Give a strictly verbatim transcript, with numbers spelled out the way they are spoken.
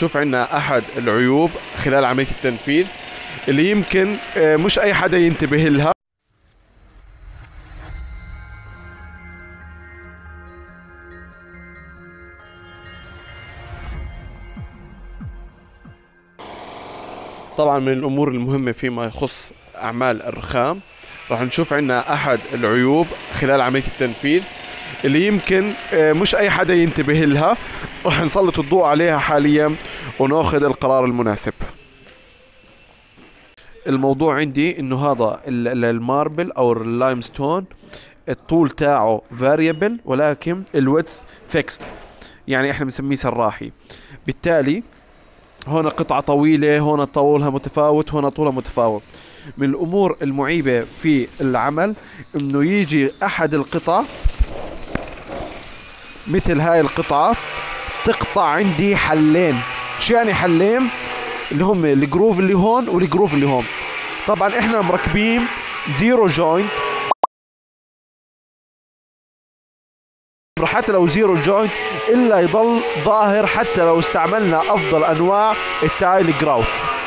نشوف عندنا احد العيوب خلال عملية التنفيذ اللي يمكن مش اي حدا ينتبه لها. طبعا من الامور المهمة فيما يخص اعمال الرخام راح نشوف عندنا احد العيوب خلال عملية التنفيذ اللي يمكن مش اي حدا ينتبه لها، راح نسلط الضوء عليها حاليا وناخذ القرار المناسب. الموضوع عندي انه هذا الماربل او اللايمستون الطول تاعه فاريبل ولكن الويدث فيكست، يعني احنا بنسميه سراحي. بالتالي هون قطعة طويلة، هون طولها متفاوت، هون طولها متفاوت. من الامور المعيبة في العمل انه يجي احد القطع مثل هاي القطعة تقطع عندي حلين. شو يعني حلين؟ اللي هم الجروف اللي هون والجروف اللي هون. طبعا احنا مركبين زيرو جوينت، حتى لو زيرو جوينت الا يضل ظاهر حتى لو استعملنا افضل انواع التايل جراوت.